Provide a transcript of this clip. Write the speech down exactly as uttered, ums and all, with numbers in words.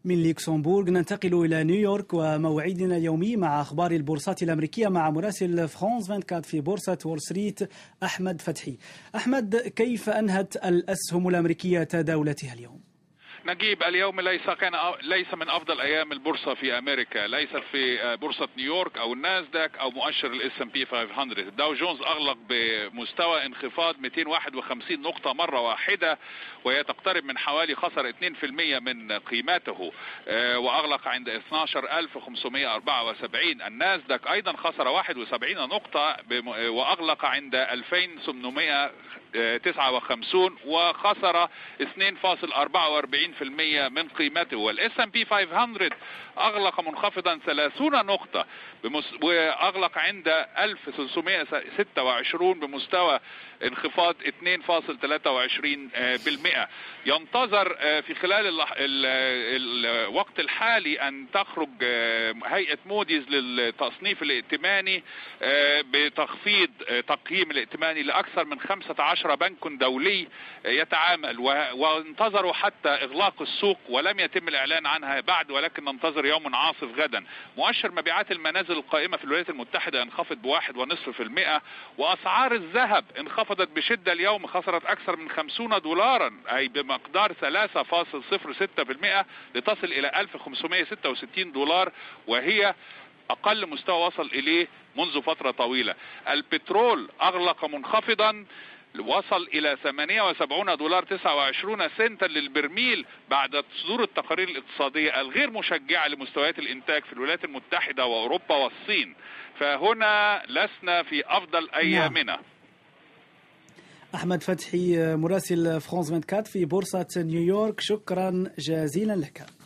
من لوكسمبورغ ننتقل إلى نيويورك وموعدنا اليومي مع أخبار البورصات الأمريكية مع مراسل فرانس أربعة وعشرين في بورصة وول ستريت أحمد فتحي. أحمد، كيف أنهت الأسهم الأمريكية تداولتها اليوم؟ نجيب، اليوم ليس كان ليس من افضل ايام البورصه في امريكا، ليس في بورصه نيويورك او الناسداك او مؤشر الاس ام بي خمسمائة. الداو جونز اغلق بمستوى انخفاض مئتين وواحد وخمسين نقطه مره واحده، وهي تقترب من حوالي خسر اثنين بالمئة من قيمته، واغلق عند اثني عشر ألف وخمسمائة وأربعة وسبعين. الناسداك ايضا خسر واحد وسبعين نقطه واغلق عند ألفين وثمانمائة وتسعة وخمسين وخسر اثنين فاصل أربعة وأربعين بالمئة من قيمته. والاس ام بي خمسمائة اغلق منخفضا ثلاثين نقطة بمس... واغلق عند ألف وثلاثمائة وستة وعشرين بمستوى انخفاض اثنين فاصل ثلاثة وعشرين بالمئة. ينتظر في خلال ال... ال... الوقت الحالي ان تخرج هيئة موديز للتصنيف الائتماني بتخفيض تقييم الائتماني لاكثر من خمسة عشر بنك دولي يتعامل، وانتظروا حتى اغلاق السوق ولم يتم الاعلان عنها بعد، ولكن ننتظر يوم عاصف غدا. مؤشر مبيعات المنازل القائمة في الولايات المتحدة انخفض بواحد ونصف في المئة، واسعار الذهب انخفضت بشدة اليوم، خسرت اكثر من خمسين دولارا اي بمقدار ثلاثة فاصل صفر ستة بالمئة لتصل الى ألف وخمسمائة وستة وستين دولار، وهي اقل مستوى وصل اليه منذ فترة طويلة. البترول اغلق منخفضا، وصل الى ثمانية وسبعين دولار تسعة وعشرين سنتا للبرميل بعد صدور التقارير الاقتصادية الغير مشجعة لمستويات الانتاج في الولايات المتحدة واوروبا والصين، فهنا لسنا في افضل ايامنا. نعم. احمد فتحي مراسل فرانس أربعة وعشرين في بورصة نيويورك، شكرا جزيلا لك.